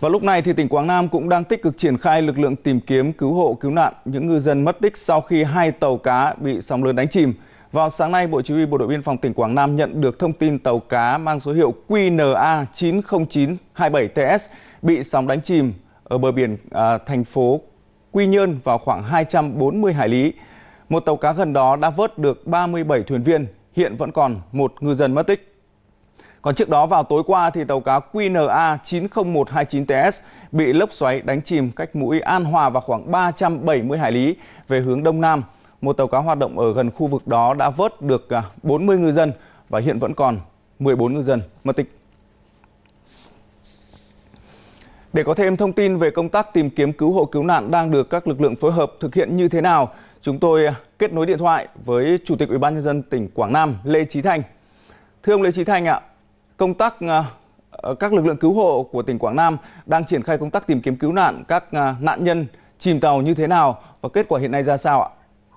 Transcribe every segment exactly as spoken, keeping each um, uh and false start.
Và lúc này thì tỉnh Quảng Nam cũng đang tích cực triển khai lực lượng tìm kiếm cứu hộ cứu nạn những ngư dân mất tích sau khi hai tàu cá bị sóng lớn đánh chìm. Vào sáng nay, Bộ Chỉ huy Bộ đội Biên phòng tỉnh Quảng Nam nhận được thông tin tàu cá mang số hiệu Q N A chín không chín hai bảy T S bị sóng đánh chìm ở bờ biển à, thành phố Quy Nhơn vào khoảng hai trăm bốn mươi hải lý. Một tàu cá gần đó đã vớt được ba mươi bảy thuyền viên, hiện vẫn còn một ngư dân mất tích. Còn trước đó vào tối qua thì tàu cá Q N A chín không một hai chín T S bị lốc xoáy đánh chìm cách mũi An Hòa vào khoảng ba trăm bảy mươi hải lý về hướng đông nam. Một tàu cá hoạt động ở gần khu vực đó đã vớt được bốn mươi ngư dân và hiện vẫn còn mười bốn ngư dân mất tích. Để có thêm thông tin về công tác tìm kiếm cứu hộ cứu nạn đang được các lực lượng phối hợp thực hiện như thế nào, chúng tôi kết nối điện thoại với Chủ tịch Ủy ban nhân dân tỉnh Quảng Nam Lê Chí Thanh. Thưa ông Lê Chí Thanh ạ, công tác các lực lượng cứu hộ của tỉnh Quảng Nam đang triển khai công tác tìm kiếm cứu nạn các nạn nhân chìm tàu như thế nào và kết quả hiện nay ra sao ạ?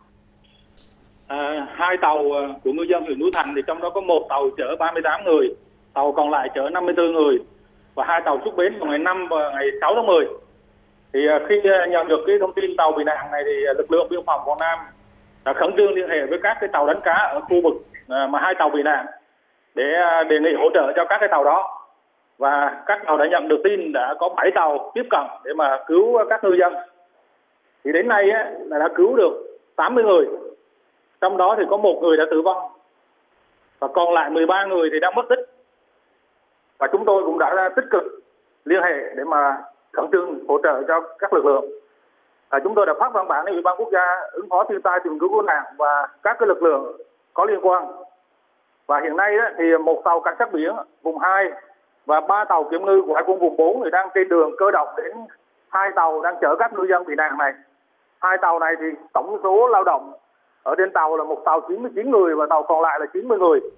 À, hai tàu của ngư dân huyện Núi Thành thì trong đó có một tàu chở ba mươi tám người, tàu còn lại chở năm mươi tư người và hai tàu xuất bến vào ngày năm và ngày sáu tháng mười. Thì khi nhận được cái thông tin tàu bị nạn này thì lực lượng biên phòng Quảng Nam đã khẩn trương liên hệ với các cái tàu đánh cá ở khu vực mà hai tàu bị nạn để đề nghị hỗ trợ cho các cái tàu đó. Và các tàu đã nhận được tin đã có bảy tàu tiếp cận để mà cứu các ngư dân. Thì đến nay á, là đã cứu được tám mươi người. Trong đó thì có một người đã tử vong và còn lại mười ba người thì đang mất tích. Và chúng tôi cũng đã tích cực liên hệ để mà khẩn trương hỗ trợ cho các lực lượng. À, chúng tôi đã phát văn bản đến Ủy ban Quốc gia ứng phó thiên tai tìm kiếm cứu nạn và các cái lực lượng có liên quan. Và hiện nay á, thì một tàu cảnh sát biển vùng hai và ba tàu kiểm ngư của Hải quân vùng bốn thì đang trên đường cơ động đến hai tàu đang chở các ngư dân bị nạn này. Hai tàu này thì tổng số lao động ở trên tàu là một tàu chín mươi chín người và tàu còn lại là chín mươi người.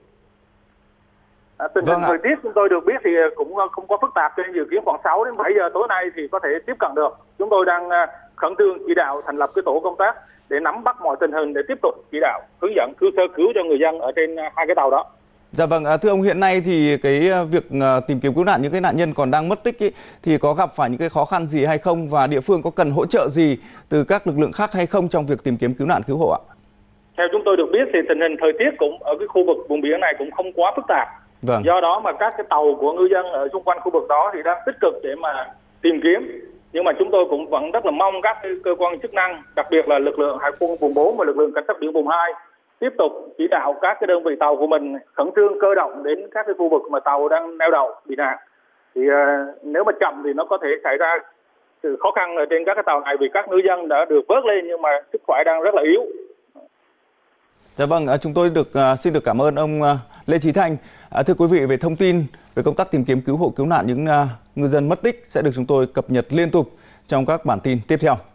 À, tình hình thời tiết chúng tôi được biết thì cũng không có phức tạp, trên dự kiến khoảng sáu đến bảy giờ tối nay thì có thể tiếp cận được. Chúng tôi đang khẩn trương chỉ đạo thành lập cái tổ công tác để nắm bắt mọi tình hình để tiếp tục chỉ đạo hướng dẫn cứu sơ cứu cho người dân ở trên hai cái tàu đó. Dạ vâng, thưa ông, hiện nay thì cái việc tìm kiếm cứu nạn những cái nạn nhân còn đang mất tích ý, thì có gặp phải những cái khó khăn gì hay không và địa phương có cần hỗ trợ gì từ các lực lượng khác hay không trong việc tìm kiếm cứu nạn cứu hộ ạ? Theo chúng tôi được biết thì tình hình thời tiết cũng ở cái khu vực vùng biển này cũng không quá phức tạp. Vâng. Do đó mà các cái tàu của ngư dân ở xung quanh khu vực đó thì đang tích cực để mà tìm kiếm. Nhưng mà chúng tôi cũng vẫn rất là mong các cơ quan chức năng, đặc biệt là lực lượng Hải quân vùng bốn và lực lượng cảnh sát biển vùng hai tiếp tục chỉ đạo các cái đơn vị tàu của mình khẩn trương cơ động đến các cái khu vực mà tàu đang neo đậu bị nạn. Thì uh, nếu mà chậm thì nó có thể xảy ra sự khó khăn ở trên các cái tàu này vì các ngư dân đã được vớt lên nhưng mà sức khỏe đang rất là yếu. Dạ vâng, chúng tôi được uh, xin được cảm ơn ông uh, Lê Chí Thanh. Uh, thưa quý vị, về thông tin về công tác tìm kiếm cứu hộ cứu nạn những uh, ngư dân mất tích sẽ được chúng tôi cập nhật liên tục trong các bản tin tiếp theo.